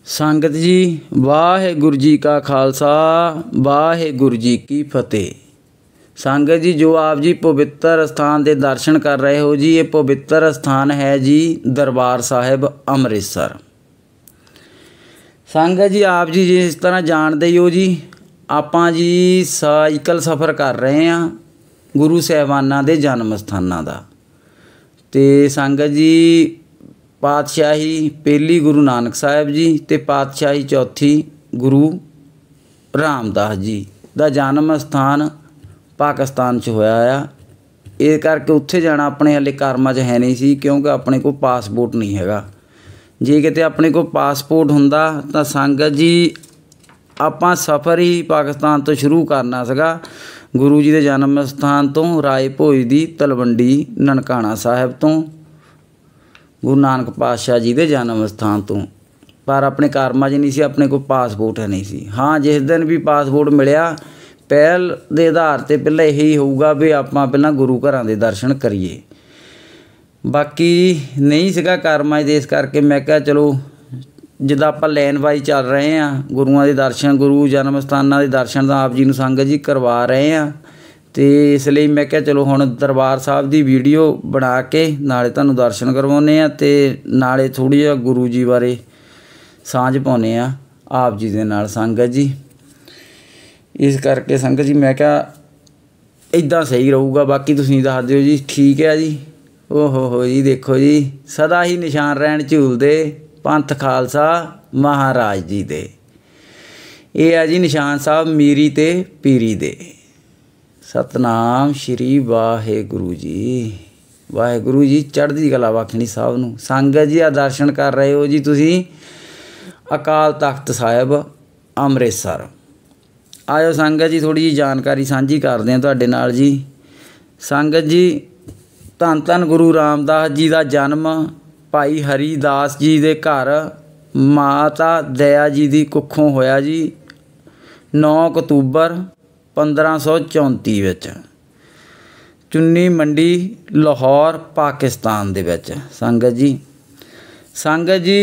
ਸੰਗਤ ਜੀ, ਵਾਹਿਗੁਰੂ ਜੀ ਕਾ ਖਾਲਸਾ, ਵਾਹਿਗੁਰੂ ਜੀ ਕੀ ਫਤਿਹ। ਸੰਗਤ जी, जो आप जी पवित्र स्थान के दर्शन कर रहे हो जी, ये पवित्र स्थान है जी दरबार साहिब अमृतसर। संगत जी, आप जी जिस तरह जानते ही हो जी, ਆਪਾਂ जी ਸਾਈਕਲ सफ़र कर रहे हैं गुरु साहिबाना के जन्म स्थानों का। तो संगत जी, पातशाही पहली गुरु नानक साहिब जी ते पातशाही चौथी गुरु रामदास जी का जन्म स्थान पाकिस्तान च होया आ। इस करके उत्थे जाना अपने हले कर्मां च है नहीं सी, क्योंकि अपने को पासपोर्ट नहीं हैगा। जे किते अपने को पासपोर्ट हुंदा तां संगत जी आपां सफ़र ही पाकिस्तान तो शुरू करना सीगा, गुरु जी के जन्म स्थान तो राए भोज दी तलवंडी ननकाना साहिब तो गुरु नानक पातशाह जी के जन्म स्थान तो। पर अपने कर्मां च नहीं सी, अपने को पासपोर्ट है नहीं सी। हाँ, जिस दिन भी पासपोर्ट मिलिया पहल के आधार पर पहले यही होऊगा भी आपां पहलां गुरु घरां दे दर्शन करिए। बाकी नहीं सीगा कर्मां दे, इस करके मैं कहा चलो जिद्दां आपां लैन वाइज चल रहे हैं, गुरुआं दे दर्शन गुरु जन्म स्थानां दे दर्शन तां आप जी नूं संगत जी करवा रहे हैं। तो इसलिए मैं क्या चलो हुण दरबार साहब की वीडियो बना के नाले तुहानूं दर्शन करवाउने आ ते नाले थोड़ी जिहा गुरु जी बारे सांझ पाउने आ आप जी दे नाल संगत जी। इस करके संगत जी मैं क्या इदां सही रहूगा। बाकी तुसीं दस दिओ जी, ठीक है जी। ओहो जी, देखो जी, सदा ही निशान रहन झूलदे पंथ खालसा महाराज जी दे। ये है जी निशान साहब मीरी ते पीरी दे। सतनाम श्री वाहेगुरु जी। वाहेगुरु जी चढ़दी कला बख्शणी साहब नूं। संगत जी आ दर्शन कर रहे हो जी तुसीं अकाल तख्त साहिब अमृतसर। आयो संगत जी, थोड़ी जी जानकारी साझी करते हैं तुहाडे नाल जी। संगत जी, धन धन गुरु रामदास जी का जन्म भाई हरीदास जी के घर माता दया जी की कुखों होया जी 9 अक्तूबर 1534 विच चुन्नी मंडी लाहौर पाकिस्तान दे विच। संगत जी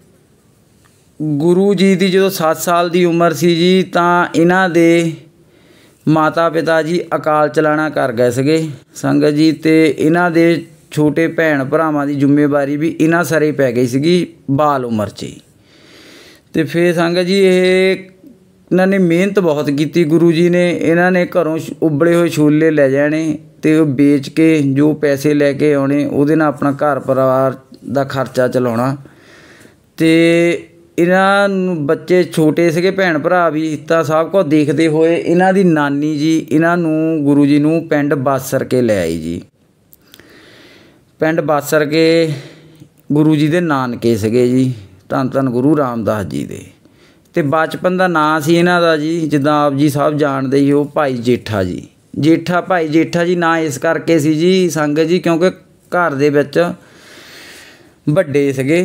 गुरु जी की जो 7 साल की उम्र सी जी तां इन्हां दे माता पिता जी अकाल चलाना कर गए सगे संगत जी। ते इन्हां दे छोटे भैन भरावां की जिम्मेवारी भी इन्हां सारे पै गई सी बाल उम्र च ही। तो फिर संगत जी इन्हां ने मेहनत बहुत की। गुरु जी ने इन्हां ने घरों उबले हुए छोले लै जाने ते बेच के जो पैसे लैके आने उहदे नाल अपना घर परिवार का खर्चा चलाउणा। ते इन्हां बच्चे छोटे से भैन भरा भी तो सब कुछ देखते हुए इन्हां दी नानी जी इन्हां नूं गुरु जी नूं पिंड बासर के ले आई जी। पिंड बासर के गुरु जी दे नानके सगे जी, धन धन गुरु रामदास जी दे। ते बचपन का नाम सी इन्हां दा जी, जिद्दां आप जी साहब जानते ही हो, भाई जेठा जी। भाई जेठा जी ना इस करके सी जी संगत जी क्योंकि घर दे विच वड्डे सगे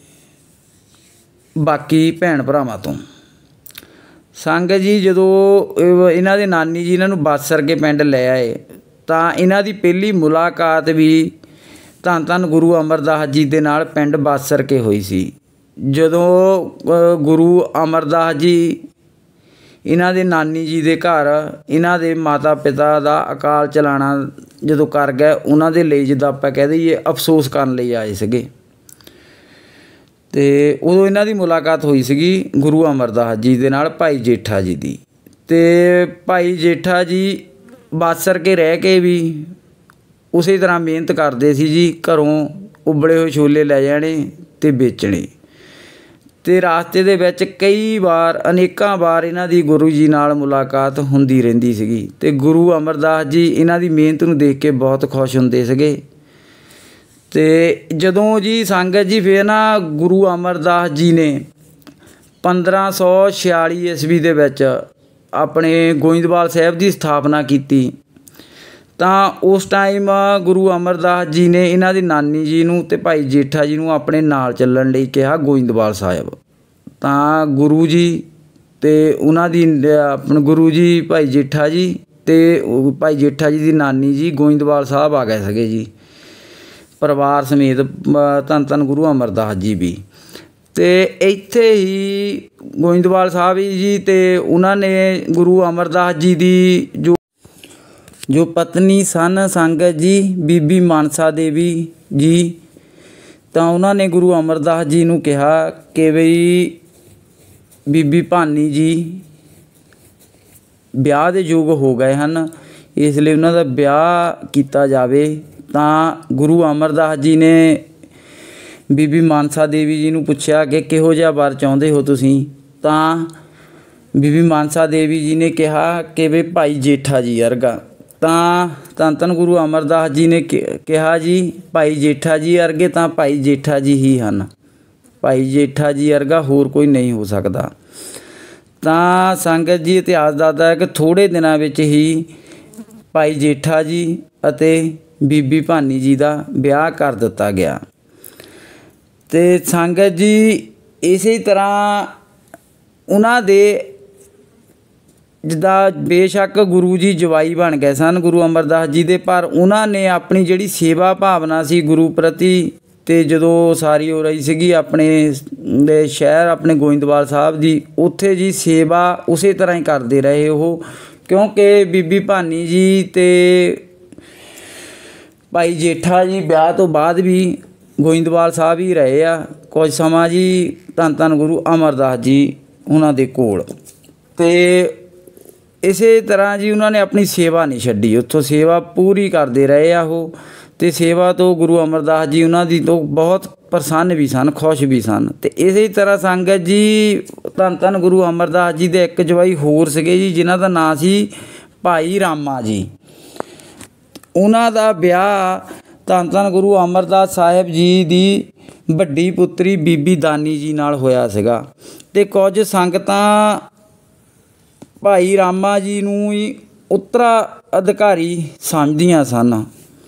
बाकी भैन भरावां तो। संगत जी जदों इन्हां दे नानी जी इन्हां नूं बासर के पिंड ले आए तां इन्हां दी पहली मुलाकात भी धन धन गुरु अमरदास जी दे नाल पिंड बासर के हुई सी। जदों गुरु अमरदास जी इन्हां दे नानी जी दे घर इन्हां दे माता पिता दा अकाल चलाना जदों कर गए, उन्हां दे लई जिद्दां आपां कह दईए अफसोस करन लई आए सीगे। तो उदों इन्हां दी मुलाकात हुई सी गुरु अमरदास जी दे नाल भाई जेठा जी दी। ते भाई जेठा जी बासर के रह के भी उसी तरह मेहनत करते सी जी, घरों उबले हुए छोले लै जाने ते बेचने। ते रास्ते दे विच कई बार अनेकां बार इन्हां दी गुरु जी नाल मुलाकात हुंदी रहिंदी सीगी। ते गुरु अमरदास जी इन्हां दी मेहनत नूं देख के बहुत खुश हुंदे सीगे। ते जदों जी संगत जी फिर ना गुरु अमरदास जी ने 1546 ईस्वी दे विच अपने गोइंदवाल साहिब की स्थापना की तां उस टाइम गुरु अमरदास जी ने इन्हां दी नानी जी नूं ते भाई जेठा जी नूं अपने नाल चलण लई कहा गोइंदवाल साहिब। तां गुरु जी ते उन्हां दी अपने गुरु जी भाई जेठा जी ते भाई जेठा जी दी नानी जी गोइंदवाल साहब आ गए सगे जी परिवार समेत, धन धन गुरु अमरदास जी भी। ਤੇ ਇੱਥੇ ਹੀ ਗੋਇੰਦਵਾਲ ਸਾਹਿਬ ਜੀ ਤੇ ਉਹਨਾਂ ਨੇ ਗੁਰੂ ਅਮਰਦਾਸ ਜੀ ਦੀ ਜੋ ਪਤਨੀ ਸਨ ਸੰਗਤ ਜੀ ਬੀਬੀ ਮਾਨਸਾ ਦੇਵੀ ਜੀ, ਤਾਂ ਉਹਨਾਂ ਨੇ ਗੁਰੂ ਅਮਰਦਾਸ ਜੀ ਨੂੰ ਕਿਹਾ ਕਿ ਬਈ ਬੀਬੀ ਭਾਨੀ ਜੀ ਵਿਆਹ ਦੇ ਯੋਗ ਹੋ ਗਏ ਹਨ, ਇਸ ਲਈ ਉਹਨਾਂ ਦਾ ਵਿਆਹ ਕੀਤਾ ਜਾਵੇ। ਤਾਂ ਗੁਰੂ ਅਮਰਦਾਸ ਜੀ ਨੇ ਬੀਬੀ ਮਾਨਸਾ ਦੇਵੀ ਜੀ ਨੂੰ ਪੁੱਛਿਆ ਕਿ ਕਿਹੋ ਜਿਹਾ ਵਰ ਚਾਹੁੰਦੇ ਹੋ ਤੁਸੀਂ। ਤਾਂ ਬੀਬੀ ਮਾਨਸਾ ਦੇਵੀ ਜੀ ਨੇ ਕਿਹਾ ਕਿ ਵੀ ਭਾਈ ਜੇਠਾ ਜੀ ਵਰਗਾ। ਤਾਂ ਧੰਨ ਧੰਨ ਗੁਰੂ ਅਮਰਦਾਸ ਜੀ ਨੇ ਕਿਹਾ ਜੀ ਭਾਈ ਜੇਠਾ ਜੀ ਵਰਗੇ ਤਾਂ ਭਾਈ ਜੇਠਾ ਜੀ ਹੀ ਹਨ, ਭਾਈ ਜੇਠਾ ਜੀ ਵਰਗਾ ਹੋਰ ਕੋਈ ਨਹੀਂ ਹੋ ਸਕਦਾ। ਤਾਂ ਸੰਗਤ ਜੀ ਇਤਿਹਾਸ ਦੱਸਦਾ ਹੈ ਕਿ ਥੋੜ੍ਹੇ ਦਿਨਾਂ ਵਿੱਚ ਹੀ ਭਾਈ ਜੇਠਾ ਜੀ ਅਤੇ ਬੀਬੀ ਭਾਨੀ ਜੀ ਦਾ ਵਿਆਹ ਕਰ ਦਿੱਤਾ ਗਿਆ। ਅਤੇ ਸੰਗਤ ਜੀ ਇਸੇ ਤਰ੍ਹਾਂ ਉਹਨਾਂ ਦੇ ਜਿੱਦਾਂ ਬੇਸ਼ੱਕ ਗੁਰੂ ਜੀ ਜਵਾਈ ਬਣ ਗਏ ਸਨ ਗੁਰੂ ਅਮਰਦਾਸ ਜੀ ਦੇ, ਪਰ ਉਹਨਾਂ ਨੇ ਆਪਣੀ ਜਿਹੜੀ ਸੇਵਾ ਭਾਵਨਾ ਸੀ ਗੁਰੂ ਪ੍ਰਤੀ, ਅਤੇ ਜਦੋਂ ਸਾਰੀ ਹੋ ਰਹੀ ਸੀਗੀ ਆਪਣੇ ਦੇ ਸ਼ਹਿਰ ਆਪਣੇ ਗੋਇੰਦਵਾਲ ਸਾਹਿਬ ਦੀ, ਉੱਥੇ ਜੀ ਸੇਵਾ ਉਸੇ ਤਰ੍ਹਾਂ ਹੀ ਕਰਦੇ ਰਹੇ ਉਹ, ਕਿਉਂਕਿ ਬੀਬੀ ਭਾਨੀ ਜੀ ਅਤੇ ਭਾਈ ਜੇਠਾ ਜੀ ਵਿਆਹ ਤੋਂ ਬਾਅਦ ਵੀ ਗੋਇੰਦਵਾਲ ਸਾਹਿਬ ਹੀ ਰਹੇ ਆ ਕੁਝ ਸਮਾਂ ਜੀ, ਧੰਨ ਧੰਨ ਗੁਰੂ ਅਮਰਦਾਸ ਜੀ ਉਹਨਾਂ ਦੇ ਕੋਲ। ਅਤੇ ਇਸੇ ਤਰ੍ਹਾਂ ਜੀ ਉਹਨਾਂ ਨੇ ਆਪਣੀ ਸੇਵਾ ਨਹੀਂ ਛੱਡੀ, ਉੱਥੋਂ ਸੇਵਾ ਪੂਰੀ ਕਰਦੇ ਰਹੇ ਆ ਉਹ, ਅਤੇ ਸੇਵਾ ਤੋਂ ਗੁਰੂ ਅਮਰਦਾਸ ਜੀ ਉਹਨਾਂ ਦੀ ਤੋਂ ਬਹੁਤ ਪ੍ਰਸੰਨ ਵੀ ਸਨ, ਖੁਸ਼ ਵੀ ਸਨ। ਅਤੇ ਇਸੇ ਤਰ੍ਹਾਂ ਸੰਗਤ ਜੀ ਧੰਨ ਧੰਨ ਗੁਰੂ ਅਮਰਦਾਸ ਜੀ ਦੇ ਇੱਕ ਜਵਾਈ ਹੋਰ ਸੀਗੇ ਜੀ ਜਿਨ੍ਹਾਂ ਦਾ ਨਾਂ ਸੀ ਭਾਈ ਰਾਮਾ ਜੀ। ਉਹਨਾਂ ਦਾ ਵਿਆਹ ਧੰਨ ਧੰਨ ਗੁਰੂ ਅਮਰਦਾਸ ਸਾਹਿਬ ਜੀ ਦੀ ਵੱਡੀ ਪੁੱਤਰੀ ਬੀਬੀ ਦਾਨੀ ਜੀ ਨਾਲ ਹੋਇਆ ਸੀਗਾ। ਅਤੇ ਕੁਝ ਸੰਗਤਾਂ ਭਾਈ ਰਾਮਾ ਜੀ ਨੂੰ ਹੀ ਉੱਤਰਾਅਧਿਕਾਰੀ ਸਮਝਦੀਆਂ ਸਨ,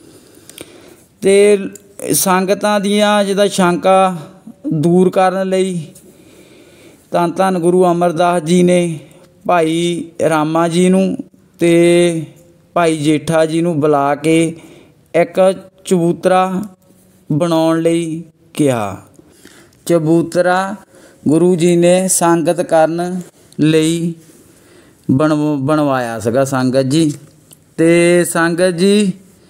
ਅਤੇ ਸੰਗਤਾਂ ਦੀਆਂ ਜਿੱਦਾਂ ਸ਼ੰਕਾ ਦੂਰ ਕਰਨ ਲਈ ਧੰਨ ਧੰਨ ਗੁਰੂ ਅਮਰਦਾਸ ਜੀ ਨੇ ਭਾਈ ਰਾਮਾ ਜੀ ਨੂੰ ਅਤੇ ਭਾਈ ਜੇਠਾ ਜੀ ਨੂੰ ਬੁਲਾ ਕੇ ਇੱਕ ਚਬੂਤਰਾ ਬਣਾਉਣ ਲਈ ਕਿਹਾ। ਚਬੂਤਰਾ ਗੁਰੂ ਜੀ ਨੇ ਸੰਗਤ ਕਰਨ ਲਈ ਬਣਵਾਇਆ ਸੀਗਾ ਸੰਗਤ ਜੀ। ਅਤੇ ਸੰਗਤ ਜੀ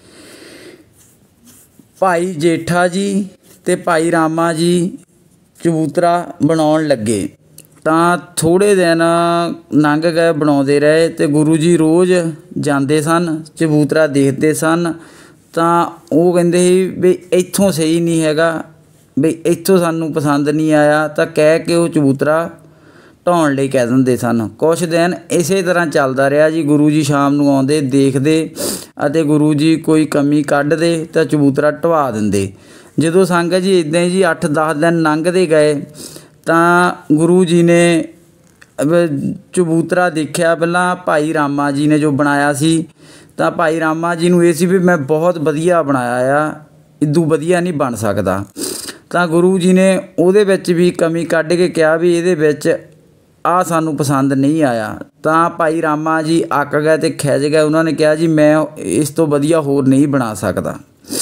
ਭਾਈ ਜੇਠਾ ਜੀ ਅਤੇ ਭਾਈ ਰਾਮਾ ਜੀ ਚਬੂਤਰਾ ਬਣਾਉਣ ਲੱਗੇ, ਤਾਂ ਥੋੜ੍ਹੇ ਦਿਨ ਲੰਘ ਗਏ, ਬਣਾਉਂਦੇ ਰਹੇ, ਅਤੇ ਗੁਰੂ ਜੀ ਰੋਜ਼ ਜਾਂਦੇ ਸਨ, ਚਬੂਤਰਾ ਦੇਖਦੇ ਸਨ। ਤਾਂ ਉਹ ਕਹਿੰਦੇ ਸੀ ਵੀ ਇੱਥੋਂ ਸਹੀ ਨਹੀਂ ਹੈਗਾ, ਵੀ ਇੱਥੋਂ ਸਾਨੂੰ ਪਸੰਦ ਨਹੀਂ ਆਇਆ, ਤਾਂ ਕਹਿ ਕੇ ਉਹ ਚਬੂਤਰਾ ਢਾਉਣ ਲਈ ਕਹਿ ਦਿੰਦੇ ਸਨ। ਕੁਛ ਦਿਨ ਇਸੇ ਤਰ੍ਹਾਂ ਚੱਲਦਾ ਰਿਹਾ ਜੀ। ਗੁਰੂ ਜੀ ਸ਼ਾਮ ਨੂੰ ਆਉਂਦੇ, ਦੇਖਦੇ, ਅਤੇ ਗੁਰੂ ਜੀ ਕੋਈ ਕਮੀ ਕੱਢਦੇ ਤਾਂ ਚਬੂਤਰਾ ਢਵਾ ਦਿੰਦੇ। ਜਦੋਂ ਸੰਗਤ ਜੀ ਇੱਦਾਂ ਹੀ ਜੀ 8-10 ਦਿਨ ਲੰਘਦੇ ਗਏ, ਤਾਂ ਗੁਰੂ ਜੀ ਨੇ ਚਬੂਤਰਾ ਦੇਖਿਆ ਪਹਿਲਾਂ ਭਾਈ ਰਾਮਾ ਜੀ ਨੇ ਜੋ ਬਣਾਇਆ ਸੀ, ਤਾਂ ਭਾਈ ਰਾਮਾ ਜੀ ਨੂੰ ਇਹ ਸੀ ਵੀ ਮੈਂ ਬਹੁਤ ਵਧੀਆ ਬਣਾਇਆ ਆ, ਇਦੂ ਵਧੀਆ ਨਹੀਂ ਬਣ ਸਕਦਾ। ਤਾਂ ਗੁਰੂ ਜੀ ਨੇ ਉਹਦੇ ਵਿੱਚ ਵੀ ਕਮੀ ਕੱਢ ਕੇ ਕਿਹਾ ਵੀ ਇਹਦੇ ਵਿੱਚ ਆਹ ਸਾਨੂੰ ਪਸੰਦ ਨਹੀਂ ਆਇਆ। ਤਾਂ ਭਾਈ ਰਾਮਾ ਜੀ ਅੱਕ ਗਏ ਅਤੇ ਖਿਝ ਗਏ, ਉਹਨਾਂ ਨੇ ਕਿਹਾ ਜੀ ਮੈਂ ਇਸ ਤੋਂ ਵਧੀਆ ਹੋਰ ਨਹੀਂ ਬਣਾ ਸਕਦਾ।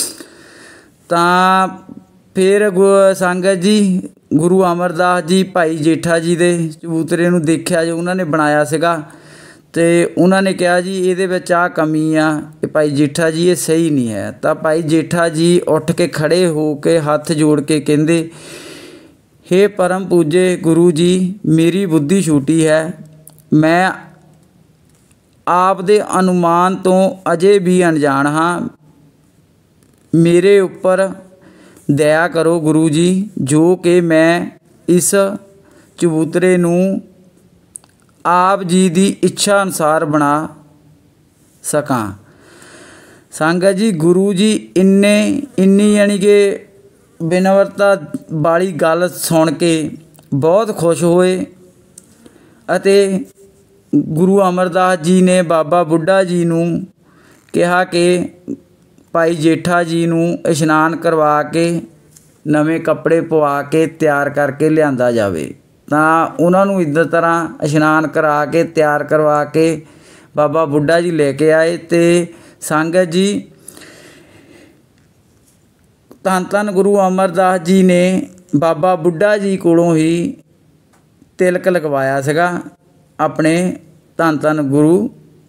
ਤਾਂ ਫਿਰ ਸੰਗਤ ਜੀ ਗੁਰੂ ਅਮਰਦਾਸ ਜੀ ਭਾਈ ਜੇਠਾ ਜੀ ਦੇ ਚਬੂਤਰੇ ਨੂੰ ਦੇਖਿਆ ਜੋ ਉਹਨਾਂ ਨੇ ਬਣਾਇਆ ਸੀਗਾ, ਅਤੇ ਉਹਨਾਂ ਨੇ ਕਿਹਾ ਜੀ ਇਹਦੇ ਵਿੱਚ ਆਹ ਕਮੀ ਆ ਕਿ ਭਾਈ ਜੇਠਾ ਜੀ ਇਹ ਸਹੀ ਨਹੀਂ ਹੈ। ਤਾਂ ਭਾਈ ਜੇਠਾ ਜੀ ਉੱਠ ਕੇ ਖੜ੍ਹੇ ਹੋ ਕੇ ਹੱਥ ਜੋੜ ਕੇ ਕਹਿੰਦੇ, ਹੇ ਪਰਮ ਪੂਜੇ ਗੁਰੂ ਜੀ, ਮੇਰੀ ਬੁੱਧੀ ਛੋਟੀ ਹੈ, ਮੈਂ ਆਪ ਦੇ ਅਨੁਮਾਨ ਤੋਂ ਅਜੇ ਵੀ ਅਣਜਾਣ ਹਾਂ, ਮੇਰੇ ਉੱਪਰ ਦਇਆ ਕਰੋ ਗੁਰੂ ਜੀ, ਜੋ ਕਿ ਮੈਂ ਇਸ ਚਬੂਤਰੇ ਨੂੰ ਆਪ ਜੀ ਦੀ ਇੱਛਾ ਅਨੁਸਾਰ ਬਣਾ ਸਕਾਂ। ਸੰਗਤ ਜੀ ਗੁਰੂ ਜੀ ਇੰਨੀ ਯਾਨੀ ਕਿ ਬਿਨਵਰਤਾ ਵਾਲੀ ਗੱਲ ਸੁਣ ਕੇ ਬਹੁਤ ਖੁਸ਼ ਹੋਏ, ਅਤੇ ਗੁਰੂ ਅਮਰਦਾਸ ਜੀ ਨੇ ਬਾਬਾ ਬੁੱਢਾ ਜੀ ਨੂੰ ਕਿਹਾ ਕਿ ਭਾਈ ਜੇਠਾ ਜੀ ਨੂੰ ਇਸ਼ਨਾਨ ਕਰਵਾ ਕੇ ਨਵੇਂ ਕੱਪੜੇ ਪਵਾ ਕੇ ਤਿਆਰ ਕਰਕੇ ਲਿਆਂਦਾ ਜਾਵੇ। ਤਾਂ ਉਹਨਾਂ ਨੂੰ ਇੱਦਾਂ ਤਰ੍ਹਾਂ ਇਸ਼ਨਾਨ ਕਰਾ ਕੇ ਤਿਆਰ ਕਰਵਾ ਕੇ ਬਾਬਾ ਬੁੱਢਾ ਜੀ ਲੈ ਕੇ ਆਏ। ਅਤੇ ਸੰਗਤ ਜੀ ਧੰਨ ਧੰਨ ਗੁਰੂ ਅਮਰਦਾਸ ਜੀ ਨੇ ਬਾਬਾ ਬੁੱਢਾ ਜੀ ਕੋਲੋਂ ਹੀ ਤਿਲਕ ਲਗਵਾਇਆ ਸੀਗਾ ਆਪਣੇ ਧੰਨ ਧੰਨ ਗੁਰੂ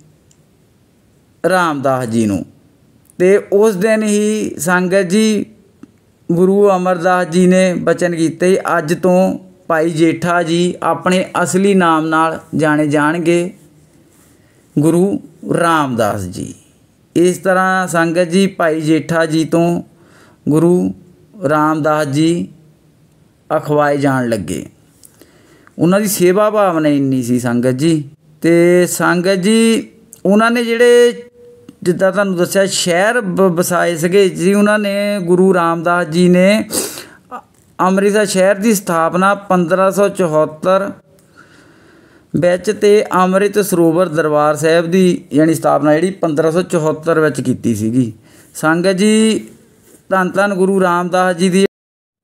ਰਾਮਦਾਸ ਜੀ ਨੂੰ। ਤੇ ਉਸ ਦਿਨ ਹੀ ਸੰਗਤ ਜੀ ਗੁਰੂ ਅਮਰਦਾਸ ਜੀ ਨੇ ਬਚਨ ਕੀਤੇ, ਅੱਜ ਤੋਂ ਭਾਈ ਜੇਠਾ ਜੀ ਆਪਣੇ ਅਸਲੀ ਨਾਮ ਨਾਲ ਜਾਣੇ ਜਾਣਗੇ, ਗੁਰੂ ਰਾਮਦਾਸ ਜੀ। ਇਸ ਤਰ੍ਹਾਂ ਸੰਗਤ ਜੀ ਭਾਈ ਜੇਠਾ ਜੀ ਤੋਂ ਗੁਰੂ ਰਾਮਦਾਸ ਜੀ ਅਖਵਾਏ ਜਾਣ ਲੱਗੇ। ਉਹਨਾਂ ਦੀ ਸੇਵਾ ਭਾਵਨਾ ਇੰਨੀ ਸੀ ਸੰਗਤ ਜੀ। ਅਤੇ ਸੰਗਤ ਜੀ ਉਹਨਾਂ ਨੇ ਜਿਹੜੇ ਜਿੱਦਾਂ ਤੁਹਾਨੂੰ ਦੱਸਿਆ ਸ਼ਹਿਰ ਵਸਾਏ ਸੀਗੇ ਜੀ, ਉਹਨਾਂ ਨੇ ਗੁਰੂ ਰਾਮਦਾਸ ਜੀ ਨੇ ਅੰਮ੍ਰਿਤਸਰ ਸ਼ਹਿਰ ਦੀ ਸਥਾਪਨਾ 1574 ਵਿੱਚ ਅਤੇ ਅੰਮ੍ਰਿਤ ਸਰੋਵਰ ਦਰਬਾਰ ਸਾਹਿਬ ਦੀ ਯਾਨੀ ਸਥਾਪਨਾ ਜਿਹੜੀ 1574 ਵਿੱਚ ਕੀਤੀ ਸੀਗੀ। ਸੰਗਤ ਜੀ ਧੰਨ ਧੰਨ ਗੁਰੂ ਰਾਮਦਾਸ ਜੀ ਦੀ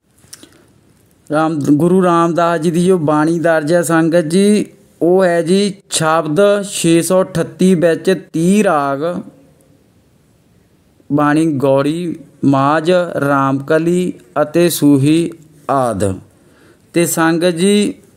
ਗੁਰੂ ਰਾਮਦਾਸ ਜੀ ਦੀ ਜੋ ਬਾਣੀ ਦਰਜ ਹੈ ਸੰਗਤ ਜੀ, ਉਹ ਹੈ ਜੀ ਸ਼ਬਦ 638 ਵਿੱਚ 30 ਰਾਗ ਬਾਣੀ ਗੌੜੀ, ਮਾਝ, ਰਾਮਕਲੀ ਅਤੇ ਸੂਹੀ ਆਦਿ। ਅਤੇ ਸੰਗਤ ਜੀ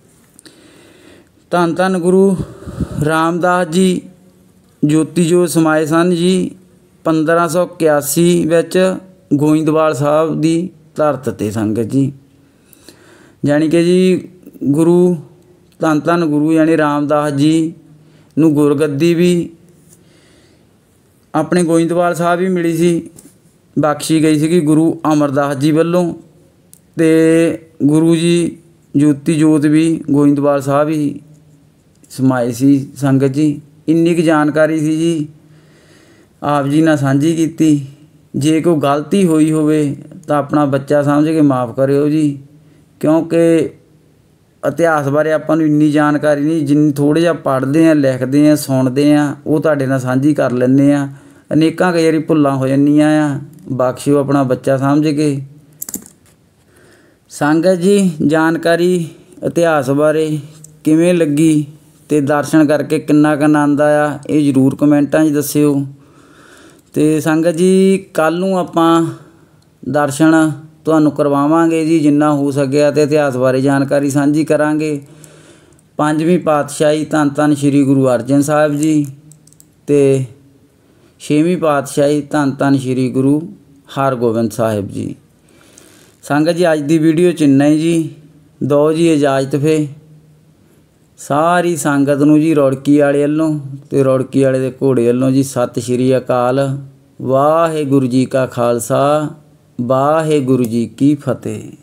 ਧੰਨ ਧੰਨ ਗੁਰੂ ਰਾਮਦਾਸ ਜੀ ਜੋਤੀ ਜੋਤ ਸਮਾਏ ਸਨ ਜੀ 1581 ਵਿੱਚ ਗੋਇੰਦਵਾਲ ਸਾਹਿਬ ਦੀ ਧਰਤ 'ਤੇ ਸੰਗਤ ਜੀ। ਜਾਣੀ ਕਿ ਜੀ ਗੁਰੂ ਧੰਨ ਧੰਨ ਗੁਰੂ ਯਾਨੀ ਰਾਮਦਾਸ ਜੀ ਨੂੰ ਗੁਰਗੱਦੀ ਵੀ ਆਪਣੇ ਗੋਇੰਦਵਾਲ ਸਾਹਿਬ ਹੀ ਮਿਲੀ ਸੀ, ਬਖਸ਼ੀ ਗਈ ਸੀਗੀ ਗੁਰੂ ਅਮਰਦਾਸ ਜੀ ਵੱਲੋਂ। ਅਤੇ ਗੁਰੂ ਜੀ ਜੋਤੀ ਜੋਤ ਵੀ ਗੋਇੰਦਵਾਲ ਸਾਹਿਬ ਹੀ ਸਮਾਏ ਸੀ ਸੰਗਤ ਜੀ। ਇੰਨੀ ਕੁ ਜਾਣਕਾਰੀ ਸੀ ਜੀ, ਆਪ ਜੀ ਨਾਲ ਸਾਂਝੀ ਕੀਤੀ। ਜੇ ਕੋਈ ਗਲਤੀ ਹੋਈ ਹੋਵੇ ਤਾਂ ਆਪਣਾ ਬੱਚਾ ਸਮਝ ਕੇ ਮਾफ़ ਕਰਿਓ ਜੀ, ਕਿਉਂਕਿ ਇਤਿਹਾਸ ਬਾਰੇ ਆਪਾਂ ਨੂੰ ਇੰਨੀ ਜਾਣਕਾਰੀ ਨਹੀਂ, ਜਿੰਨੀ ਥੋੜ੍ਹਾ ਜਿਹਾ ਪੜ੍ਹਦੇ ਹਾਂ, ਲਿਖਦੇ ਹਾਂ, ਸੁਣਦੇ ਹਾਂ, ਉਹ ਤੁਹਾਡੇ ਨਾਲ ਸਾਂਝੀ ਕਰ ਲੈਂਦੇ ਹਾਂ। ਅਨੇਕਾਂ ਕਈ ਵਾਰੀ ਭੁੱਲਾਂ ਹੋ ਜਾਂਦੀਆਂ ਆ, ਬਖਸ਼ਿਓ ਆਪਣਾ ਬੱਚਾ ਸਮਝ ਕੇ। ਸੰਗਤ ਜੀ ਜਾਣਕਾਰੀ ਇਤਿਹਾਸ ਬਾਰੇ ਕਿਵੇਂ ਲੱਗੀ ਅਤੇ ਦਰਸ਼ਨ ਕਰਕੇ ਕਿੰਨਾ ਕੁ ਆਨੰਦ ਆਇਆ, ਇਹ ਜ਼ਰੂਰ ਕਮੈਂਟਾਂ 'ਚ ਦੱਸਿਓ। ਅਤੇ ਸੰਗਤ ਜੀ ਕੱਲ੍ਹ ਨੂੰ ਆਪਾਂ ਦਰਸ਼ਨ ਤੁਹਾਨੂੰ ਕਰਵਾਵਾਂਗੇ ਜੀ ਜਿੰਨਾ ਹੋ ਸਕਿਆ, ਅਤੇ ਇਤਿਹਾਸ ਬਾਰੇ ਜਾਣਕਾਰੀ ਸਾਂਝੀ ਕਰਾਂਗੇ। 5ਵੀਂ ਪਾਤਸ਼ਾਹੀ ਧੰਨ ਧੰਨ ਸ਼੍ਰੀ ਗੁਰੂ ਅਰਜਨ ਸਾਹਿਬ ਜੀ ਅਤੇ 6ਵੀਂ ਪਾਤਸ਼ਾਹੀ ਧੰਨ ਧੰਨ ਸ਼੍ਰੀ ਗੁਰੂ ਹਰਗੋਬਿੰਦ ਸਾਹਿਬ ਜੀ। ਸੰਗਤ ਜੀ ਅੱਜ ਦੀ ਵੀਡੀਓ 'ਚ ਇੰਨਾ ਹੀ ਜੀ। ਦਿਓ ਜੀ ਇਜਾਜ਼ਤ ਫੇ ਸਾਰੀ ਸੰਗਤ ਨੂੰ ਜੀ, ਰੌੜਕੀ ਵਾਲੇ ਵੱਲੋਂ ਅਤੇ ਰੌੜਕੀ ਵਾਲੇ ਦੇ ਘੋੜੇ ਵੱਲੋਂ ਜੀ ਸਤਿ ਸ਼੍ਰੀ ਅਕਾਲ। ਵਾਹਿਗੁਰੂ ਜੀ ਕਾ ਖਾਲਸਾ, ਵਾਹਿਗੁਰੂ ਜੀ ਕੀ ਫਤਿਹ।